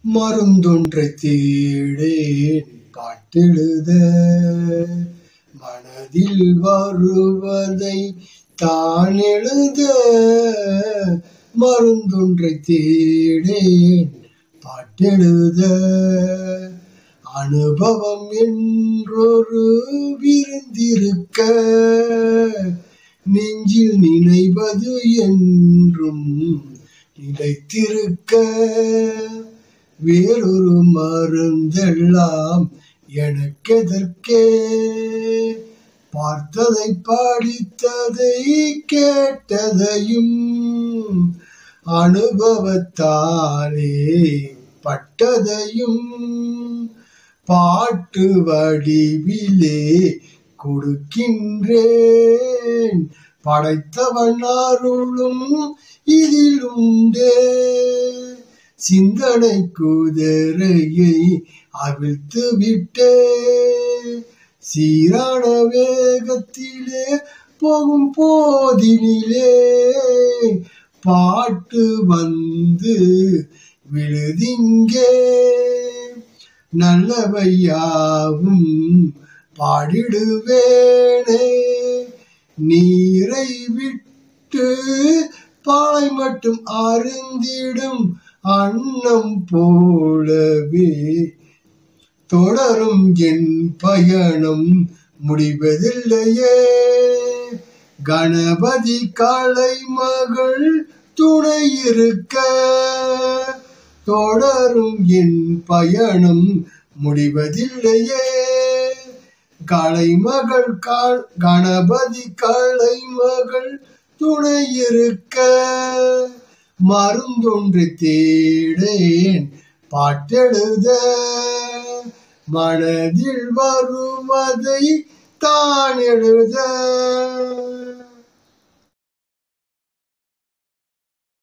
மருந்தொன்றைத் தேடேன் பாட்டெழுத மனதில் வருவதை தான் எழுத. மருந்தொன்றைத் தேடேன் பாட்டெழுத அனுபவம் என்றொரு விருந்திருக்க நெஞ்சில் நினைவது என்றும் நிலைத்திருக்க. வேறொரு மருந்தெல்லாம் எனக்கெதற்கே பார்த்ததை படித்ததை கேட்டதையும் அனுபவத்தாலே பட்டதையும் பாட்டு வடிவிலே கொடுக்கின்றேன். படைத்தவன் அருளும் இதில் உண்டே. சிந்தனை குதிரையை அவிழ்த்து விட்டே சீரான வேகத்திலே போகும் போதினிலே பாட்டு வந்து விழுதிங்கே. நல்லவையாவும் பாடிடுவேனே நீரை விட்டு பாலை மட்டும் அருந்திடும் அன்னம் போலவே தொடரும் என் பயணம் முடிவதில்லையே. கணபதி கலைமகள் துணை இருக்க தொடரும் என் பயணம் முடிவதில்லையே. கலைமகள் கணபதி கலைமகள் துணை இருக்க மருந்தொன்றைத் தேடேன் பாட்டெழுத மனதில் வருவதை தான் எழுத.